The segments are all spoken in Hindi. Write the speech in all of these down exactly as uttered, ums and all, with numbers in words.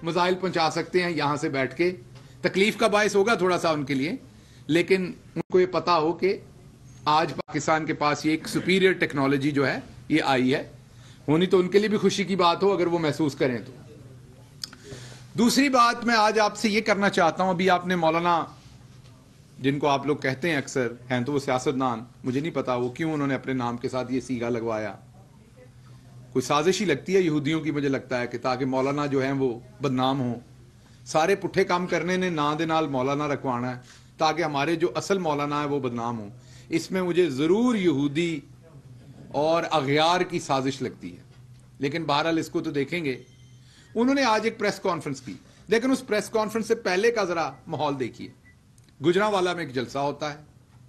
मजाइल पहुंचा सकते हैं यहां से बैठ के। तकलीफ का बायस होगा थोड़ा सा उनके लिए, लेकिन उनको ये पता हो कि आज पाकिस्तान के पास ये एक सुपीरियर टेक्नोलॉजी जो है ये आई है। होनी तो उनके लिए भी खुशी की बात हो अगर वो महसूस करें तो। दूसरी बात मैं आज आपसे ये करना चाहता हूं, अभी आपने मौलाना, जिनको आप लोग कहते हैं अक्सर, हैं तो वो सियासतदान, मुझे नहीं पता वो क्यों उन्होंने अपने नाम के साथ ये सीगा लगवाया। कोई साजिश ही लगती है यहूदियों की, मुझे लगता है कि ताकि मौलाना जो हैं वो बदनाम हो। सारे पुट्ठे काम करने ने ना दे नाल मौलाना रखवाना है ताकि हमारे जो असल मौलाना है वो बदनाम हो। इसमें मुझे ज़रूर यहूदी और अगयार की साजिश लगती है, लेकिन बहरहाल इसको तो देखेंगे। उन्होंने आज एक प्रेस कॉन्फ्रेंस की, लेकिन उस प्रेस कॉन्फ्रेंस से पहले का जरा माहौल देखिए। गुजरांवाला में एक जलसा होता है,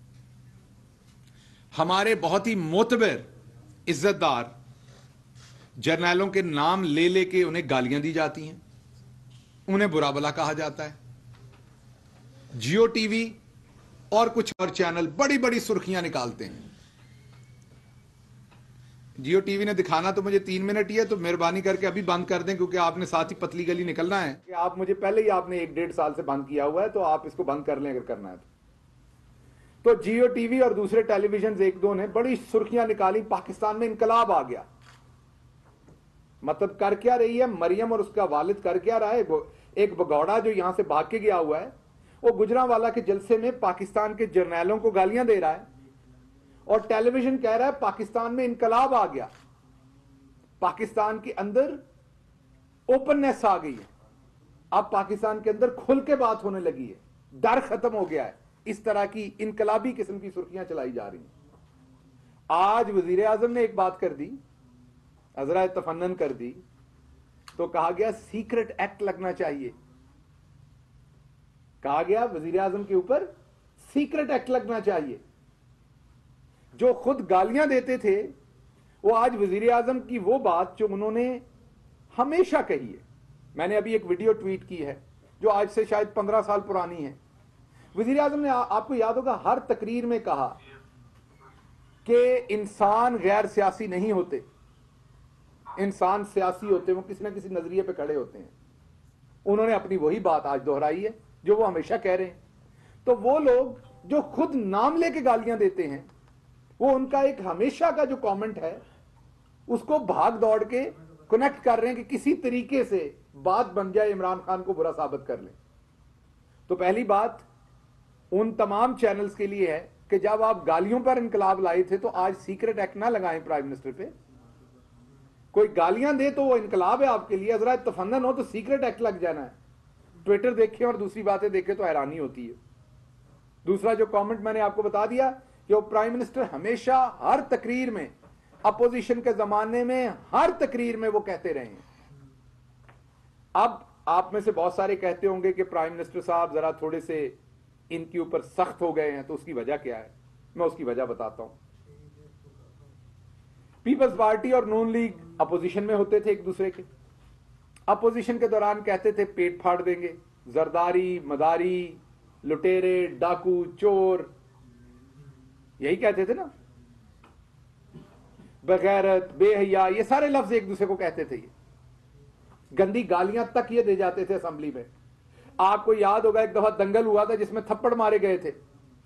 हमारे बहुत ही मोतबर इज्जतदार जर्नैलों के नाम ले लेके उन्हें गालियां दी जाती हैं, उन्हें बुरा भला कहा जाता है। जियो टीवी और कुछ और चैनल बड़ी बड़ी सुर्खियां निकालते हैं। जियो टीवी ने दिखाना तो मुझे तीन मिनट ही है, तो मेहरबानी करके अभी बंद कर दें, क्योंकि आपने साथ ही पतली गली निकलना है कि आप मुझे पहले ही आपने एक डेढ़ साल से बंद किया हुआ है, तो आप इसको बंद कर लें अगर करना है तो। तो जियो टीवी और दूसरे टेलीविजन एक दो ने बड़ी सुर्खियां निकाली, पाकिस्तान में इनकलाब आ गया। मतलब कर क्या रही है मरियम और उसका वालिद, कर क्या रहा है? एक भगौड़ा जो यहां से भाग के गया हुआ है, वो गुजरांवाला के जलसे में पाकिस्तान के जर्नैलों को गालियां दे रहा है और टेलीविजन कह रहा है पाकिस्तान में इनकलाब आ गया, पाकिस्तान के अंदर ओपननेस आ गई है, अब पाकिस्तान के अंदर खुल के बात होने लगी है, डर खत्म हो गया है। इस तरह की इनकलाबी किस्म की सुर्खियां चलाई जा रही हैं। आज वजीर आजम ने एक बात कर दी, अजरा तफन्नन कर दी, तो कहा गया सीक्रेट एक्ट लगना चाहिए। कहा गया वजीर आजम के ऊपर सीक्रेट एक्ट लगना चाहिए। जो खुद गालियां देते थे वो आज वजीर आजम की वो बात जो उन्होंने हमेशा कही है, मैंने अभी एक वीडियो ट्वीट की है जो आज से शायद पंद्रह साल पुरानी है। वजीर आजम ने आ, आपको याद होगा हर तकरीर में कहा कि इंसान गैर सियासी नहीं होते, इंसान सियासी होते, वो किसी ना किसी नजरिए पे खड़े होते हैं। उन्होंने अपनी वही बात आज दोहराई है जो वो हमेशा कह रहे हैं। तो वो लोग जो खुद नाम लेके गालियां देते हैं, वो उनका एक हमेशा का जो कमेंट है उसको भाग दौड़ के कनेक्ट कर रहे हैं कि किसी तरीके से बात बन जाए, इमरान खान को बुरा साबित कर लें। तो पहली बात उन तमाम चैनल्स के लिए है कि जब आप गालियों पर इनकलाब लाए थे तो आज सीक्रेट एक्ट ना लगाएं प्राइम मिनिस्टर पे। कोई गालियां दे तो वो इनकलाब है आपके लिए, अजरा तफन्नन हो तो सीक्रेट एक्ट लग जाना है। ट्विटर देखें और दूसरी बातें देखें तो हैरानी होती है। दूसरा जो कमेंट मैंने आपको बता दिया कि वो प्राइम मिनिस्टर हमेशा हर तकरीर में, अपोजिशन के जमाने में हर तकरीर में वो कहते रहे हैं। अब आप में से बहुत सारे कहते होंगे कि प्राइम मिनिस्टर साहब जरा थोड़े से इनके ऊपर सख्त हो गए हैं, तो उसकी वजह क्या है? मैं उसकी वजह बताता हूं। पीपल्स पार्टी और नून लीग अपोजिशन में होते थे एक दूसरे के। अपोजिशन के दौरान कहते थे पेट फाड़ देंगे, जरदारी, मदारी, लुटेरे, डाकू, चोर, यही कहते थे ना, बगैरत, बेहया, ये सारे लफ्ज एक दूसरे को कहते थे। ये गंदी गालियां तक ये दे जाते थे असेंबली में। आपको याद होगा एक दफा दंगल हुआ था जिसमें थप्पड़ मारे गए थे।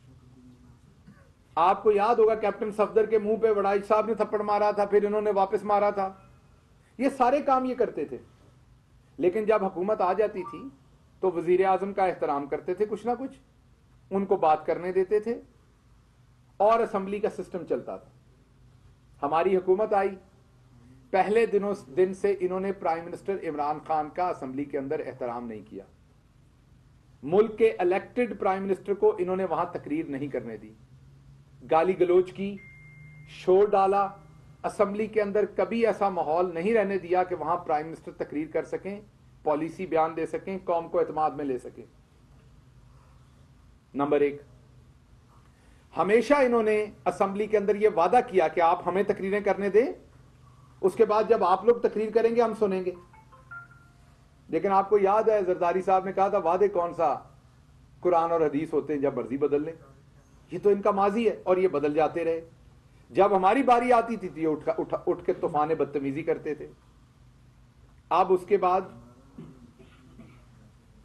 आपको याद होगा कैप्टन सफदर के मुंह पे वड़ाई साहब ने थप्पड़ मारा था, फिर इन्होंने वापस मारा था। ये सारे काम ये करते थे। लेकिन जब हुकूमत आ जाती थी तो वजीर आजम का एहतराम करते थे, कुछ ना कुछ उनको बात करने देते थे और असेंबली का सिस्टम चलता था। हमारी हुकूमत आई, पहले दिनों दिन से इन्होंने प्राइम मिनिस्टर इमरान खान का असेंबली के अंदर एहतराम नहीं किया। मुल्क के इलेक्टेड प्राइम मिनिस्टर को इन्होंने वहां तकरीर नहीं करने दी, गाली गलोच की, शोर डाला। असेंबली के अंदर कभी ऐसा माहौल नहीं रहने दिया कि वहां प्राइम मिनिस्टर तकरीर कर सकें, पॉलिसी बयान दे सकें, कौम को एतमाद में ले सकें। नंबर एक, हमेशा इन्होंने असेंबली के अंदर यह वादा किया कि आप हमें तकरीरें करने दें, उसके बाद जब आप लोग तकरीर करेंगे हम सुनेंगे। लेकिन आपको याद है जरदारी साहब ने कहा था वादे कौन सा, कुरान और हदीस होते हैं, जब मर्जी बदल लें। ये तो इनका माजी है और ये बदल जाते रहे। जब हमारी बारी आती थी तो ये उठ उठ उठ के तूफान बदतमीजी करते थे। अब उसके बाद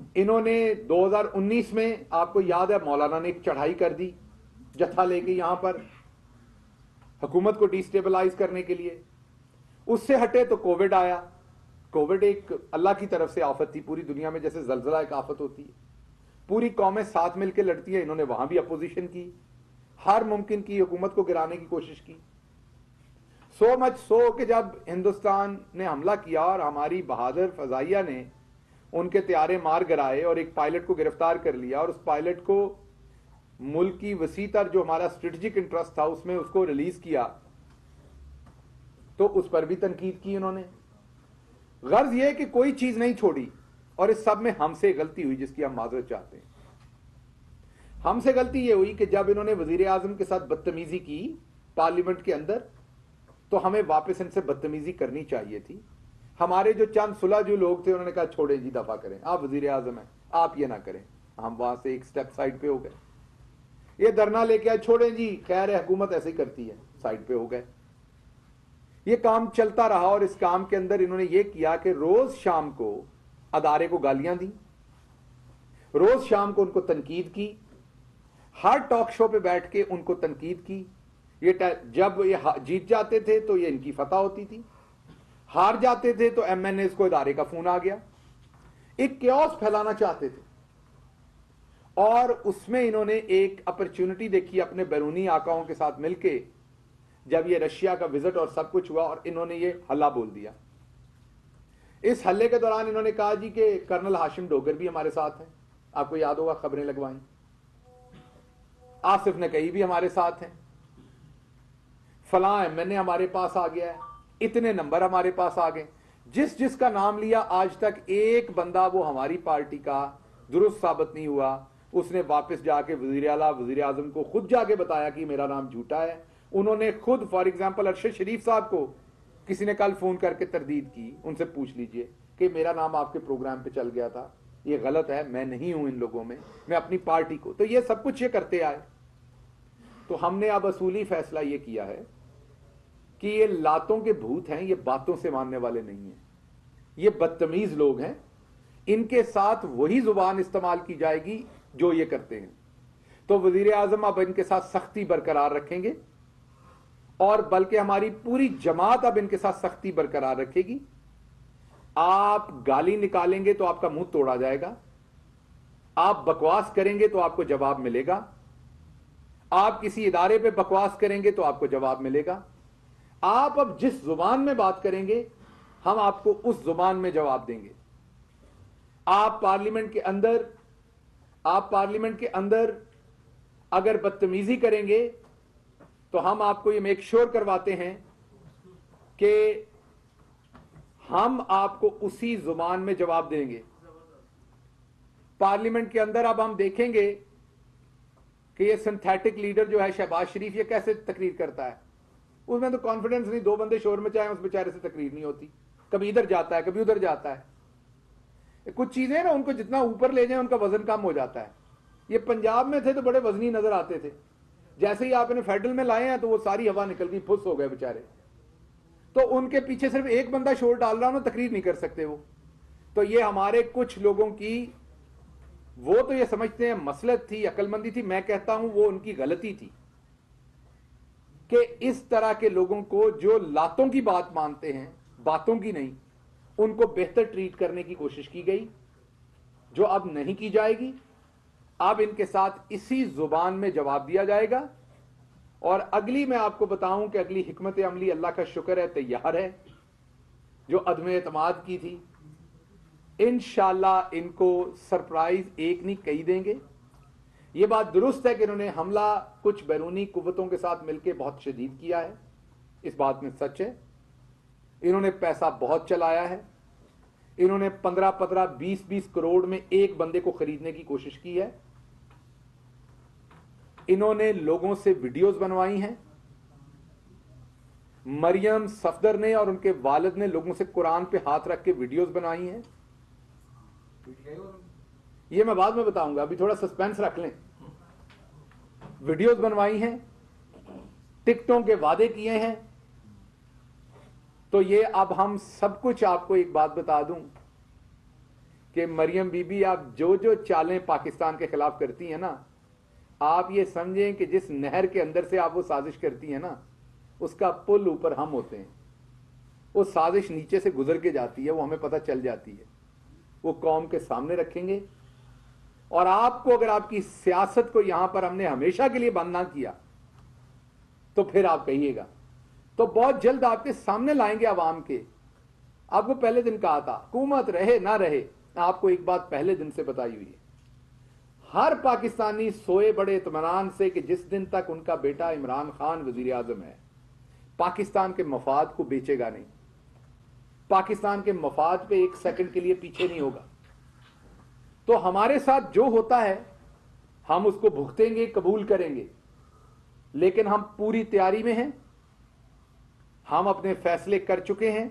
इन्होंने दो हज़ार उन्नीस में, आपको याद है, मौलाना ने एक चढ़ाई कर दी जत्था लेके यहां पर हुकूमत को डिस्टेबलाइज करने के लिए। उससे हटे तो कोविड आया। कोविड एक अल्लाह की तरफ से आफत थी पूरी दुनिया में, जैसे जलजला एक आफत होती है। पूरी कौमें साथ मिलकर लड़ती है, इन्होंने वहां भी अपोजिशन की, हर मुमकिन की हुकूमत को गिराने की कोशिश की। सो मच सो कि जब हिंदुस्तान ने हमला किया और हमारी बहादुर फजाइया ने उनके त्यारे मार गिराए और एक पायलट को गिरफ्तार कर लिया, और उस पायलट को मुल्क की वसीतर जो हमारा स्ट्रेटेजिक इंटरेस्ट था उसमें उसको रिलीज किया, तो उस पर भी तनकीद की उन्होंने। गर्ज यह कि कोई चीज नहीं छोड़ी, और इस सब में हमसे गलती हुई जिसकी हम माजरत चाहते हैं। हमसे गलती यह हुई कि जब इन्होंने वजीर आजम के साथ बदतमीजी की पार्लियामेंट के अंदर, तो हमें वापस इनसे बदतमीजी करनी चाहिए थी। हमारे जो चंद सुलझू लोग थे उन्होंने कहा छोड़े जी, दफा करें, आप वजीर आजम हैं, आप ये ना करें। हम वहां से एक स्टेप साइड पे हो गए। ये धरना लेके आए, छोड़े जी, खैर है हुकूमत ऐसे ही करती है, साइड पे हो गए। ये काम चलता रहा, और इस काम के अंदर इन्होंने ये किया कि रोज शाम को अदारे को गालियां दी, रोज शाम को उनको तनकीद की, हर टॉक शो पे बैठ के उनको तनकीद की। ये जब ये जीत जाते थे तो ये इनकी फतह होती थी, हार जाते थे तो एम एन एस को इदारे का फोन आ गया। एक क्योस फैलाना चाहते थे, और उसमें इन्होंने एक अपॉर्चुनिटी देखी अपने बैरूनी आकाओं के साथ मिलके, जब ये रशिया का विजिट और सब कुछ हुआ, और इन्होंने ये हल्ला बोल दिया। इस हल्ले के दौरान इन्होंने कहा जी कि कर्नल हाशिम डोगर भी हमारे साथ हैं, आपको याद होगा, खबरें लगवाई। आसिफ नकई भी हमारे साथ हैं, फलां एमएनए हमारे पास आ गया है, इतने नंबर हमारे पास आ गए। जिस जिसका नाम लिया, आज तक एक बंदा वो हमारी पार्टी का दुरुस्त साबित नहीं हुआ। उसने वापस जाके वजीर आला वजीर आजम को खुद जाके बताया कि मेरा नाम झूठा है। उन्होंने खुद, फॉर एग्जाम्पल अरशद शरीफ साहब को किसी ने कल फोन करके तरदीद की, उनसे पूछ लीजिए कि मेरा नाम आपके प्रोग्राम पे चल गया था, ये गलत है, मैं नहीं हूं इन लोगों में, मैं अपनी पार्टी को। तो ये सब कुछ ये करते आए। तो हमने अब असूली फैसला ये किया है कि ये लातों के भूत हैं, ये बातों से मानने वाले नहीं हैं, ये बदतमीज लोग हैं। इनके साथ वही जुबान इस्तेमाल की जाएगी जो ये करते हैं। तो वजीर आजम अब इनके साथ सख्ती बरकरार रखेंगे, और बल्कि हमारी पूरी जमात अब इनके साथ सख्ती बरकरार रखेगी। आप गाली निकालेंगे तो आपका मुंह तोड़ा जाएगा, आप बकवास करेंगे तो आपको जवाब मिलेगा, आप किसी इदारे पे बकवास करेंगे तो आपको जवाब मिलेगा। आप अब जिस जुबान में बात करेंगे हम आपको उस जुबान में जवाब देंगे। आप पार्लियामेंट के अंदर आप पार्लियामेंट के अंदर अगर बदतमीजी करेंगे तो हम आपको ये मेक श्योर करवाते हैं कि हम आपको उसी जुबान में जवाब देंगे। पार्लियामेंट के अंदर अब हम देखेंगे कि ये सिंथेटिक लीडर जो है शहबाज शरीफ, ये कैसे तकरीर करता है। उसमें तो कॉन्फिडेंस नहीं, दो बंदे शोर में चाहे उस बेचारे से तकरीर नहीं होती, कभी इधर जाता है कभी उधर जाता है। कुछ चीजें ना उनको जितना ऊपर ले जाए उनका वजन कम हो जाता है। ये पंजाब में थे तो बड़े वजनी नजर आते थे, जैसे ही आपने फेडरल में लाए हैं तो वो सारी हवा निकल गई, फुस हो गए बेचारे। तो उनके पीछे सिर्फ एक बंदा शोर डाल रहा हो ना, तकरीर नहीं कर सकते वो। तो ये हमारे कुछ लोगों की, वो तो ये समझते हैं मसलहत थी, अक्लमंदी थी, मैं कहता हूं वो उनकी गलती थी कि इस तरह के लोगों को जो लातों की बात मानते हैं, बातों की नहीं, उनको बेहतर ट्रीट करने की कोशिश की गई, जो अब नहीं की जाएगी। अब इनके साथ इसी जुबान में जवाब दिया जाएगा। और अगली मैं आपको बताऊं कि अगली हिकमत अमली अल्लाह का शुक्र है तैयार है, जो अदम एतमाद की थी। इंशाअल्लाह इनको सरप्राइज एक नहीं कई देंगे। ये बात दुरुस्त है कि इन्होंने हमला कुछ बैरूनी कुव्वतों के साथ मिलकर बहुत शदीद किया है, इस बात में सच है। इन्होंने पैसा बहुत चलाया है, इन्होंने पंद्रह पंद्रह बीस बीस करोड़ में एक बंदे को खरीदने की कोशिश की है। इन्होंने लोगों से वीडियोस बनवाई हैं। मरियम सफदर ने और उनके वालिद ने लोगों से कुरान पे हाथ रख के वीडियोस बनाई हैं। ये मैं बाद में बताऊंगा, अभी थोड़ा सस्पेंस रख लें। वीडियोस बनवाई हैं, टिकटों के वादे किए हैं। तो ये अब हम सब कुछ, आपको एक बात बता दूं कि मरियम बीबी आप जो जो चालें पाकिस्तान के खिलाफ करती हैं ना, आप ये समझें कि जिस नहर के अंदर से आप वो साजिश करती हैं ना, उसका पुल ऊपर हम होते हैं। वो साजिश नीचे से गुजर के जाती है, वो हमें पता चल जाती है, वो कौम के सामने रखेंगे। और आपको अगर आपकी सियासत को यहां पर हमने हमेशा के लिए बंद ना किया तो फिर आप कहिएगा, तो बहुत जल्द आपके सामने लाएंगे आवाम के। आपको पहले दिन कहा था, हुकूमत रहे ना रहे, आपको एक बात पहले दिन से बताई हुई है। हर पाकिस्तानी सोए बड़े इत्मीनान से कि जिस दिन तक उनका बेटा इमरान खान वजीर आजम है, पाकिस्तान के मफाद को बेचेगा नहीं, पाकिस्तान के मफाद पे एक सेकंड के लिए पीछे नहीं होगा। तो हमारे साथ जो होता है हम उसको भुगतेंगे, कबूल करेंगे, लेकिन हम पूरी तैयारी में हैं। हम अपने फैसले कर चुके हैं।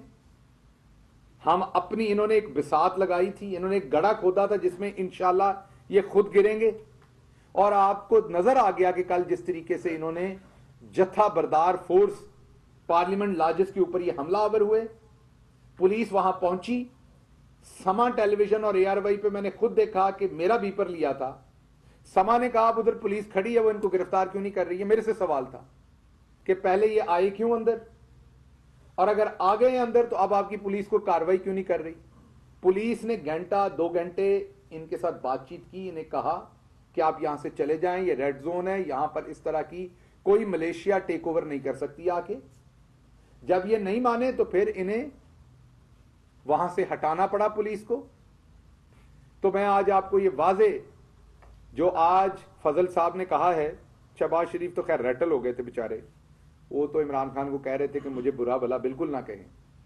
हम अपनी, इन्होंने एक बिसात लगाई थी, इन्होंने एक गड़ा खोदा था जिसमें इंशाल्लाह ये खुद गिरेंगे। और आपको नजर आ गया कि कल जिस तरीके से इन्होंने जत्था बरदार फोर्स पार्लियामेंट लाजिस के ऊपर ये हमलावर हुए, पुलिस वहां पहुंची। समा टेलीविजन और एआरवाई पे मैंने खुद देखा कि मेरा बीपर लिया था। समा ने कहा, आप उधर पुलिस खड़ी है, वो इनको गिरफ्तार क्यों नहीं कर रही है। मेरे से सवाल था कि पहले ये आए क्यों अंदर, और अगर आ गए अंदर तो अब आपकी पुलिस को कार्रवाई क्यों नहीं कर रही। पुलिस ने घंटा दो घंटे इनके साथ बातचीत की, इन्हें कहा कि आप यहां से चले जाएं, ये रेड जोन है, यहां पर इस तरह की कोई मलेशिया टेक ओवर नहीं कर सकती आके। जब ये नहीं माने तो फिर इन्हें वहां से हटाना पड़ा पुलिस को। तो मैं आज आपको ये वाजे, जो आज फजल साहब ने कहा है, शहबाज शरीफ तो खैर रैटल हो गए थे बेचारे, वो तो इमरान खान को कह रहे थे कि मुझे बुरा भला बिल्कुल ना कहें।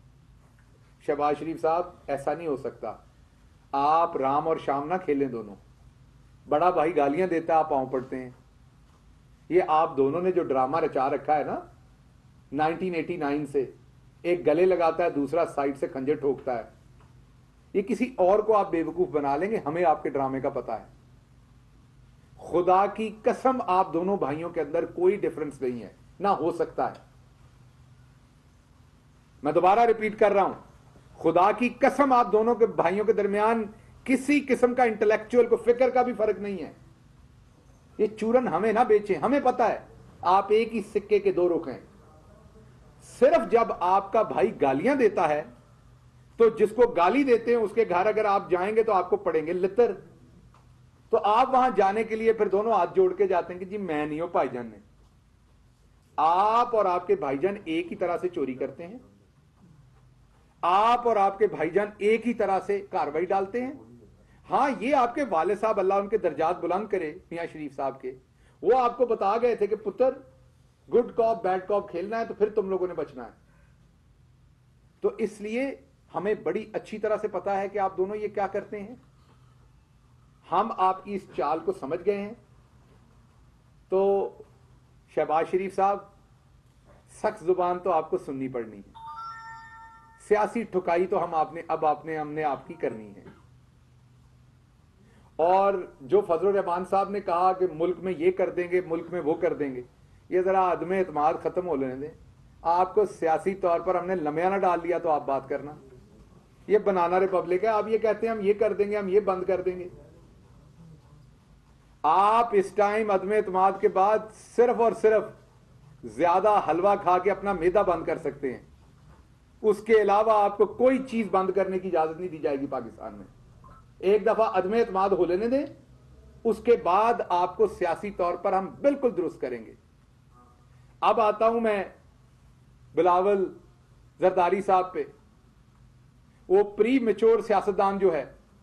शहबाज शरीफ साहब, ऐसा नहीं हो सकता, आप राम और शाम ना खेलें दोनों। बड़ा भाई गालियां देता है, आप पांव पड़ते हैं। ये आप दोनों ने जो ड्रामा रचा रखा है ना नाइनटीन एटी नाइन से, एक गले लगाता है, दूसरा साइड से खंजर ठोकता है, ये किसी और को आप बेवकूफ बना लेंगे, हमें आपके ड्रामे का पता है। खुदा की कसम, आप दोनों भाइयों के अंदर कोई डिफरेंस नहीं है, ना हो सकता है। मैं दोबारा रिपीट कर रहा हूं, खुदा की कसम, आप दोनों के भाइयों के दरमियान किसी किस्म का इंटेलेक्चुअल को फिक्र का भी फर्क नहीं है। ये चूरन हमें ना बेचें, हमें पता है आप एक ही सिक्के के दो रुख हैं। सिर्फ जब आपका भाई गालियां देता है तो जिसको गाली देते हैं उसके घर अगर आप जाएंगे तो आपको पड़ेंगे लितर। तो आप वहां जाने के लिए फिर दोनों हाथ जोड़ के जाते हैं कि जी मैं नहीं हूं, भाईजान ने। आप और आपके भाईजान एक ही तरह से चोरी करते हैं, आप और आपके भाईजान एक ही तरह से कार्रवाई डालते हैं। हां, ये आपके वाले साहब, अल्लाह उनके दर्जात बुलंद करे, मियां शरीफ साहब के, वो आपको बता गए थे कि पुत्र गुड कॉप बैड कॉप खेलना है तो फिर तुम लोगों ने बचना है। तो इसलिए हमें बड़ी अच्छी तरह से पता है कि आप दोनों ये क्या करते हैं। हम आपकी इस चाल को समझ गए हैं। तो शहबाज शरीफ साहब, सख्त जुबान तो आपको सुननी पड़नी है, सियासी ठुकाई तो हम आपने अब आपने हमने आपकी करनी है। और जो फजल रहमान साहब ने कहा कि मुल्क में ये कर देंगे, मुल्क में वो कर देंगे, ये जरा आदमी एतमाद खत्म हो लेने दें। आपको सियासी तौर पर हमने लम्या ना डाल लिया तो आप बात करना। ये बनाना रिपब्लिक है, आप ये कहते हैं हम ये कर देंगे, हम ये बंद कर देंगे। आप इस टाइम अदम एतमाद के बाद सिर्फ और सिर्फ ज्यादा हलवा खा के अपना मैदा बंद कर सकते हैं, उसके अलावा आपको कोई चीज बंद करने की इजाजत नहीं दी जाएगी पाकिस्तान में। एक दफा अदम एतमाद हो लेने दें, उसके बाद आपको सियासी तौर पर हम बिल्कुल दुरुस्त करेंगे। अब आता हूं मैं बिलावल जरदारी साहब पे। वो प्री मेच्योर सियासतदान जो है,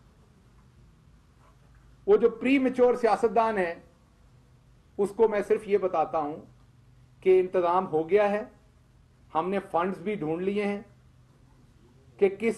वो जो प्री मेच्योर सियासतदान है, उसको मैं सिर्फ ये बताता हूं कि इंतजाम हो गया है। हमने फंड्स भी ढूंढ लिए हैं कि किस,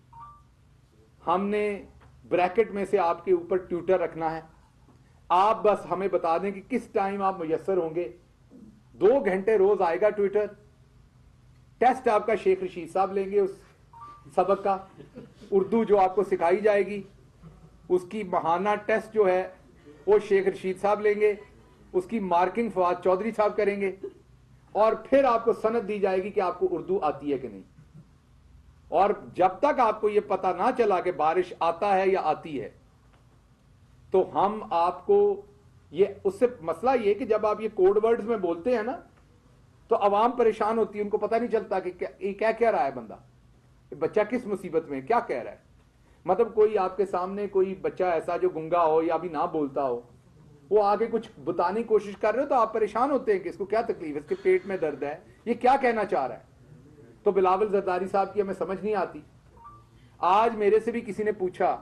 हमने ब्रैकेट में से आपके ऊपर ट्यूटर रखना है। आप बस हमें बता दें कि किस टाइम आप मुयस्सर होंगे। दो घंटे रोज आएगा ट्विटर। टेस्ट आपका शेख रशीद साहब लेंगे, उस सबक का उर्दू जो आपको सिखाई जाएगी, उसकी महाना टेस्ट जो है वो शेख रशीद साहब लेंगे, उसकी मार्किंग फवाद चौधरी साहब करेंगे, और फिर आपको सनद दी जाएगी कि आपको उर्दू आती है कि नहीं। और जब तक आपको यह पता ना चला कि बारिश आता है या आती है, तो हम आपको ये, उससे मसला ये कि जब आप ये कोड वर्ड्स में बोलते हैं ना, तो आवाम परेशान होती है, उनको पता नहीं चलता कि क्या क्या कह रहा है बंदा, बच्चा किस मुसीबत में क्या कह रहा है। मतलब कोई आपके सामने कोई बच्चा ऐसा जो गुंगा हो या अभी ना बोलता हो, वो आगे कुछ बताने की कोशिश कर रहे हो, तो आप परेशान होते हैं कि इसको क्या तकलीफ है, इसके पेट में दर्द है, ये क्या कहना चाह रहा है। तो बिलावल जरदारी साहब की हमें समझ नहीं आती। आज मेरे से भी किसी ने पूछा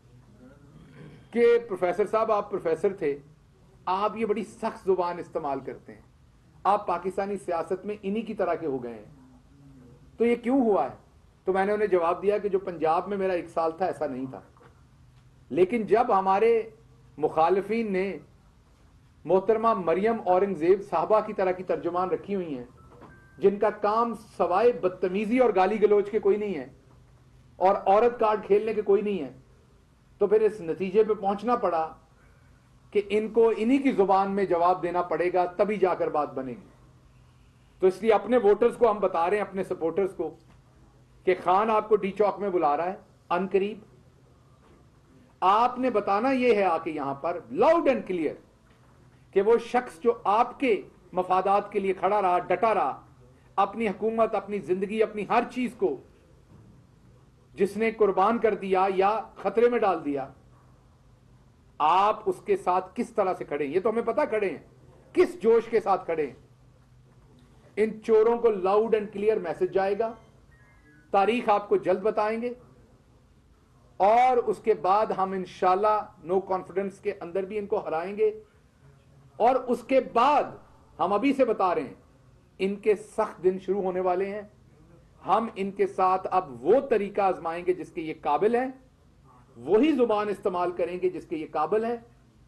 कि प्रोफेसर साहब, आप प्रोफेसर थे, आप ये बड़ी सख्त जुबान इस्तेमाल करते हैं, आप पाकिस्तानी सियासत में इन्हीं की तरह के हो गए हैं, तो ये क्यों हुआ है। तो मैंने उन्हें जवाब दिया कि जो पंजाब में मेरा एक साल था ऐसा नहीं था, लेकिन जब हमारे मुखालिफिन ने मोहतरमा मरियम औरंगजेब साहबा की तरह की तर्जुमान रखी हुई हैं, जिनका काम सवाए बदतमीजी और गाली गलोच के कोई नहीं है और औरत कार्ड खेलने के कोई नहीं है, तो फिर इस नतीजे पे पहुंचना पड़ा कि इनको इन्हीं की जुबान में जवाब देना पड़ेगा, तभी जाकर बात बनेगी। तो इसलिए अपने वोटर्स को हम बता रहे हैं, अपने सपोर्टर्स को, कि खान आपको डी चौक में बुला रहा है अनकरीब। आपने बताना यह है आके यहां पर लाउड एंड क्लियर कि वो शख्स जो आपके मफादात के लिए खड़ा रहा, डटा रहा, अपनी हुकूमत, अपनी जिंदगी, अपनी हर चीज को जिसने कुर्बान कर दिया या खतरे में डाल दिया, आप उसके साथ किस तरह से खड़े हैं, ये तो हमें पता खड़े हैं, किस जोश के साथ खड़े हैं। इन चोरों को लाउड एंड क्लियर मैसेज जाएगा, तारीख आपको जल्द बताएंगे, और उसके बाद हम इंशाल्लाह नो कॉन्फिडेंस के अंदर भी इनको हराएंगे। और उसके बाद हम अभी से बता रहे हैं, इनके सख्त दिन शुरू होने वाले हैं। हम इनके साथ अब वो तरीका आजमाएंगे जिसके ये काबिल हैं, वही जुबान इस्तेमाल करेंगे जिसके ये काबिल हैं।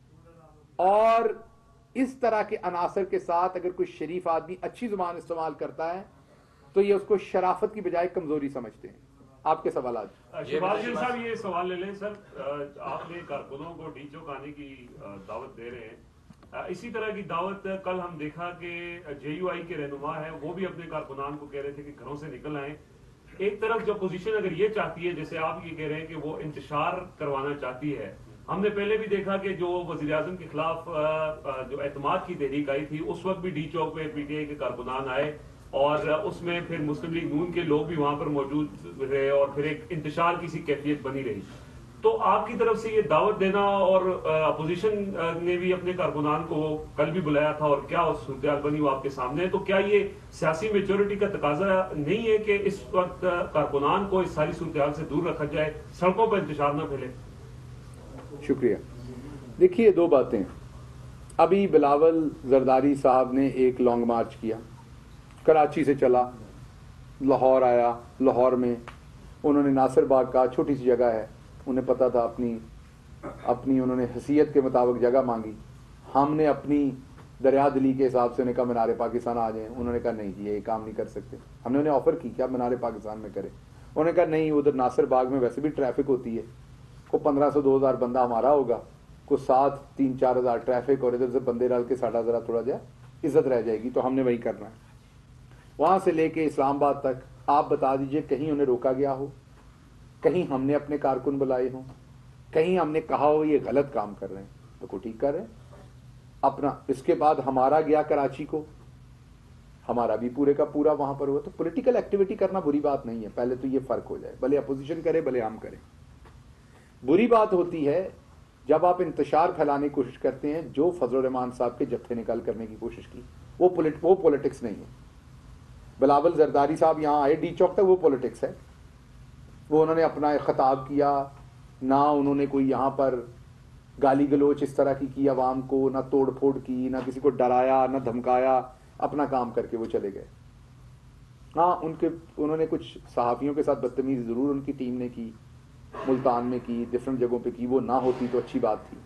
और इस तरह के अनासर के साथ अगर कोई शरीफ आदमी अच्छी जुबान इस्तेमाल करता है, तो ये उसको शराफत की बजाय कमजोरी समझते हैं। आपके सवाल आज शहबाज साहब ये सवाल ले लें सर, आपने कारकुनों को डी चौक आने की दावत दे रहे हैं, इसी तरह की दावत कल हम देखा कि जेयूआई के रहनुमा है वो भी अपने कारकुनान को कह रहे थे कि घरों से निकल आए। एक तरफ जो पोजीशन अगर ये चाहती है, जैसे आप ये कह रहे हैं कि वो इंतशार करवाना चाहती है, हमने पहले भी देखा कि जो वजीर आजम के खिलाफ जो एतमाद की तहरीक आई थी, उस वक्त भी डी चौक पे पीटीआई के कारकुनान आए और उसमें फिर मुस्लिम लीग नून के लोग भी वहां पर मौजूद रहे और फिर एक इंतशार की सी कैफियत बनी रही। तो आपकी तरफ से ये दावत देना, और अपोजिशन ने भी अपने कारकुनान को कल भी बुलाया था और क्या सूरत बनी वो आपके सामने है, तो क्या ये सियासी मेजोरिटी का तकाजा नहीं है कि इस वक्त कारकुनान को इस सारी सूरत से दूर रखा जाए, सड़कों पर इंतशार न फैले? शुक्रिया। देखिए, दो बातें। अभी बिलावल जरदारी साहब ने एक लॉन्ग मार्च किया, कराची से चला, लाहौर आया, लाहौर में उन्होंने नासिर बाग का, छोटी सी जगह है, उन्हें पता था अपनी अपनी उन्होंने हैसियत के मुताबिक जगह मांगी। हमने अपनी दरिया दिली के हिसाब से उन्हें कहा मीनार पाकिस्तान आ जाएं, उन्होंने कहा नहीं जी ये काम नहीं कर सकते। हमने उन्हें ऑफर की कि आप मीनार पाकिस्तान में करें, उन्होंने कहा नहीं, उधर नासिर बाग में वैसे भी ट्रैफिक होती है, को पंद्रह सौ दो हज़ार बंदा हमारा होगा, को सात तीन चार हज़ार ट्रैफिक, और इधर से बंदे डाल के साढ़ा ज़रा थोड़ा जा इज्जत रह जाएगी, तो हमने वही करना है। वहाँ से लेके इस्लामाबाद तक आप बता दीजिए कहीं उन्हें रोका गया हो, कहीं हमने अपने कारकुन बुलाए हों, कहीं हमने कहा हो ये गलत काम कर रहे हैं, तो को ठीक कर रहे हैं अपना। इसके बाद हमारा गया कराची को, हमारा भी पूरे का पूरा वहां पर हुआ। तो पॉलिटिकल एक्टिविटी करना बुरी बात नहीं है, पहले तो ये फर्क हो जाए, भले अपोजिशन करे भले हम करें। बुरी बात होती है जब आप इंतशार फैलाने की कोशिश करते हैं, जो फजल रहमान साहब के जत्थे निकाल करने की कोशिश की, वो पोलिट वो पॉलिटिक्स नहीं है। बिलावल जरदारी साहब यहाँ आए डी चौक तक, वो पॉलिटिक्स है। वो उन्होंने अपना एक खिताब किया, ना उन्होंने कोई यहाँ पर गाली गलोच इस तरह की की आवाम को, ना तोड़ फोड़ की, ना किसी को डराया, ना धमकाया, अपना काम करके वो चले गए। हाँ, उनके उन्होंने कुछ सहाफ़ियों के साथ बदतमीजी ज़रूर उनकी टीम ने की, मुल्तान में की, डिफरेंट जगहों पे की, वो ना होती तो अच्छी बात थी।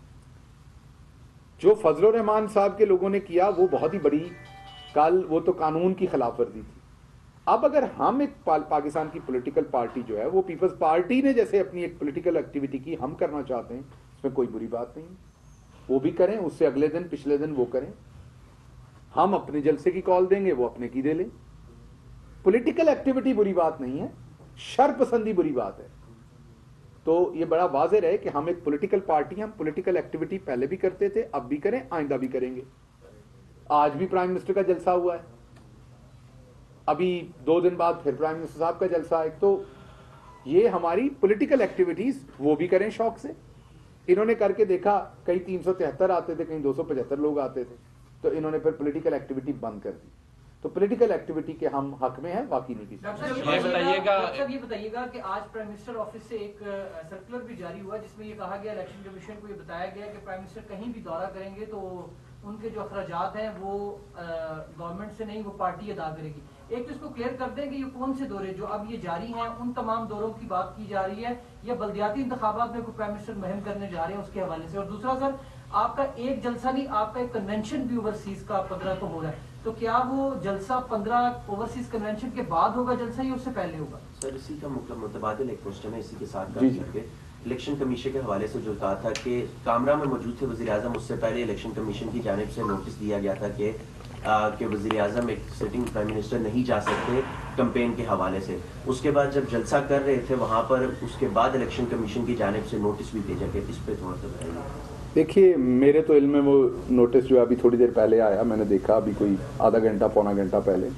जो फजल रहमान साहब के लोगों ने किया वो बहुत ही बड़ी, कल वो तो कानून की खिलाफ वर्जी थी। अब अगर हम एक पा, पाकिस्तान की पॉलिटिकल पार्टी जो है, वो पीपल्स पार्टी ने जैसे अपनी एक पॉलिटिकल एक्टिविटी की, हम करना चाहते हैं, इसमें कोई बुरी बात नहीं, वो भी करें, उससे अगले दिन पिछले दिन वो करें। हम अपने जलसे की कॉल देंगे, वो अपने की दे लें। पॉलिटिकल एक्टिविटी बुरी बात नहीं है, शरपसंदी बुरी बात है। तो ये बड़ा वाज़ेह रहे कि हम एक पॉलिटिकल पार्टी, हम पॉलिटिकल एक्टिविटी पहले भी करते थे, अब भी करें, आइंदा भी करेंगे। आज भी प्राइम मिनिस्टर का जलसा हुआ है, अभी दो दिन बाद फिर प्राइम मिनिस्टर साहब का जलसा है। तो ये हमारी पॉलिटिकल एक्टिविटीज वो भी करें शौक से। इन्होंने करके देखा, कहीं तीन सौ तिहत्तर आते थे, कहीं दो सौ पचहत्तर लोग आते थे, तो इन्होंने फिर पॉलिटिकल एक्टिविटी बंद कर दी। तो पॉलिटिकल एक्टिविटी के हम हक में हैं, बाकी नहीं किसी। ये बताइएगा ये बताइएगा कि आज प्राइम मिनिस्टर ऑफिस से एक सर्कुलर भी जारी हुआ जिसमें ये कहा गया, इलेक्शन कमीशन को ये बताया गया कि प्राइम मिनिस्टर कहीं भी दौरा करेंगे तो उनके जो अखराजात हैं वो गवर्नमेंट से नहीं, वो पार्टी अदा करेगी। एक तो इसको क्लियर कर दें कि ये कौन से दौरे जो अब ये जारी हैं उन तमाम दौरों की बात की जा रही है या बल्दियाती इंतखाबात में कोई प्राइम मिनिस्टर मुहिम करने जा रहे हैं उसके हवाले से। और दूसरा सर, आपका एक जलसा नहीं, आपका एक कन्वेंशन भी ओवरसीज का पंद्रह को हो रहा है, तो क्या वो जलसा पंद्रह ओवरसीज कन्वेंशन के बाद होगा जलसा या उससे पहले होगा? सर इसी का मुतबादिल एक क्वेश्चन है, इसी के साथ जी करके इलेक्शन कमीशन के हवाले से जो कहा था कि कामरा में मौजूद थे वज़ीर आज़म, उससे पहले इलेक्शन कमीशन की जानिब से नोटिस दिया गया था कि कि वज़ीर आज़म एक सिटिंग प्राइम मिनिस्टर नहीं जा सकते कैंपेन के हवाले से। उसके बाद जब जलसा कर रहे थे वहाँ पर, उसके बाद इलेक्शन कमीशन की जानिब से नोटिस भी भेजा गया, इस पर थोड़ा सा बताइए। देखिए, मेरे तो इल्म में वो नोटिस जो अभी थोड़ी देर पहले आया, मैंने देखा अभी कोई आधा घंटा पौना घंटा पहले,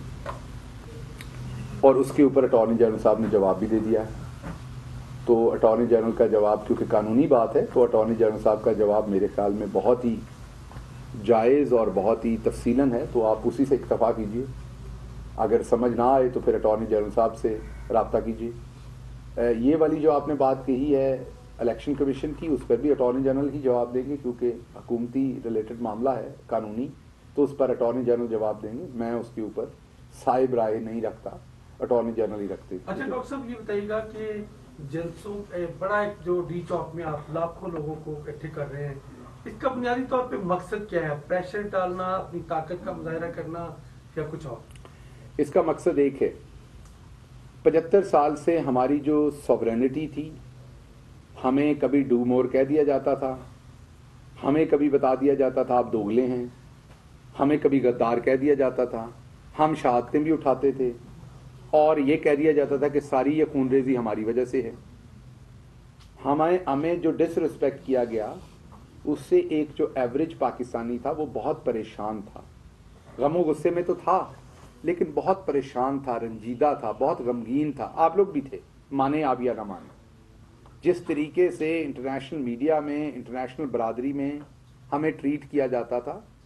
और उसके ऊपर अटॉर्नी जनरल साहब ने जवाब भी दे दिया है। तो अटॉर्नी जनरल का जवाब क्योंकि कानूनी बात है, तो अटॉर्नी जनरल साहब का जवाब मेरे ख्याल में बहुत ही जायज़ और बहुत ही तफसीलन है, तो आप उसी से इक्तफा कीजिए। अगर समझ ना आए तो फिर अटॉर्नी जनरल साहब से रब्ता कीजिए। ये वाली जो आपने बात कही है इलेक्शन कमीशन की, उस पर भी अटॉर्नी जनरल ही जवाब देंगे क्योंकि हुकूमती रिलेटेड मामला है कानूनी, तो उस पर अटॉर्नी जनरल जवाब देंगे। मैं उसके ऊपर साहिब राय नहीं रखता, अटॉर्नी जनरल ही रखते। अच्छा डॉक्टर साहब, ये बताइएगा कि जलसों बड़ा एक जो डी चौक में आप लाखों लोगों को इकट्ठे कर रहे हैं, इसका बुनियादी तौर पे मकसद क्या है? प्रेशर डालना, अपनी ताकत का मुजाहरा करना या कुछ और? इसका मकसद एक है, पचहत्तर साल से हमारी जो सॉवरेनिटी थी, हमें कभी डू मोर कह दिया जाता था, हमें कभी बता दिया जाता था आप दोगले हैं, हमें कभी गद्दार कह दिया जाता था, हम शहादतें भी उठाते थे, और ये कह दिया जाता था कि सारी ये खूनरेजी हमारी वजह से है। हमें हमें जो डिसरिस्पेक्ट किया गया, उससे एक जो एवरेज पाकिस्तानी था वो बहुत परेशान था। गमो गुस्से में तो था, लेकिन बहुत परेशान था, रंजीदा था, बहुत गमगीन था। आप लोग भी थे, माने आप या ना माने। जिस तरीके से इंटरनेशनल मीडिया में, इंटरनेशनल बरादरी में हमें ट्रीट किया जाता था,